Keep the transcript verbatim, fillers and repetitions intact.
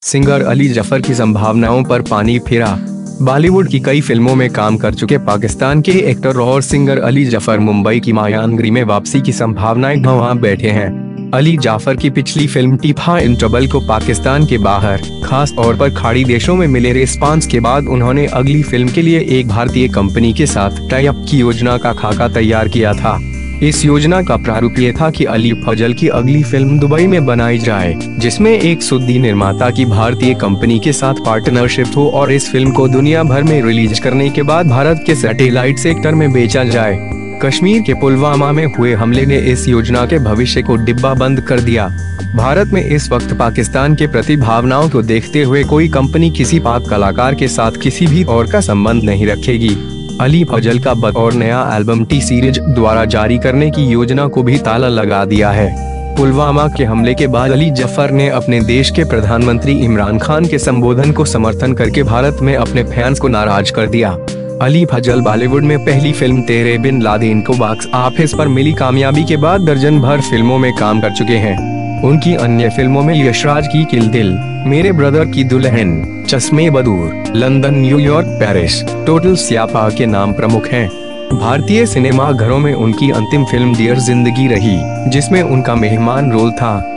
Singer Ali Zafar की संभावनाओं पर पानी फिरा। बॉलीवुड की कई फिल्मों में काम कर चुके पाकिस्तान के एक्टर और सिंगर अली जफर मुंबई की मायानगरी में वापसी की संभावनाएं गंवा बैठे हैं। अली जाफर की पिछली फिल्म टीफा इन ट्रबल को पाकिस्तान के बाहर, खास तौर पर खाड़ी देशों में मिले रिस्पांस के बाद उन्होंने अगली फिल्म के लिए एक भारतीय कंपनी के साथ टाई अप की योजना का खाका तैयार किया था। इस योजना का प्रारूप ये था कि अली फजल की अगली फिल्म दुबई में बनाई जाए, जिसमें एक सुद्दी निर्माता की भारतीय कंपनी के साथ पार्टनरशिप हो और इस फिल्म को दुनिया भर में रिलीज करने के बाद भारत के सैटेलाइट सेक्टर में बेचा जाए। कश्मीर के पुलवामा में हुए हमले ने इस योजना के भविष्य को डिब्बा बंद कर दिया। भारत में इस वक्त पाकिस्तान के प्रति भावनाओं को देखते हुए कोई कंपनी किसी पाक कलाकार के साथ किसी भी और का संबंध नहीं रखेगी। अली फजल का बतौर नया एल्बम टी सीरीज द्वारा जारी करने की योजना को भी ताला लगा दिया है। पुलवामा के हमले के बाद अली जफर ने अपने देश के प्रधानमंत्री इमरान खान के संबोधन को समर्थन करके भारत में अपने फैंस को नाराज कर दिया। अली फजल बॉलीवुड में पहली फिल्म तेरे बिन लादेन को बॉक्स ऑफिस पर मिली कामयाबी के बाद दर्जन भर फिल्मों में काम कर चुके हैं। उनकी अन्य फिल्मों में यशराज की किल दिल, मेरे brother ki Dulhan, Chashme Baddoor, London, New York, Paris, total Siyapa के नाम प्रमुख हैं। भारतीय सिनेमा घरों में उनकी अंतिम फिल्म डियर जिंदगी रही, जिसमें उनका मेहमान रोल था।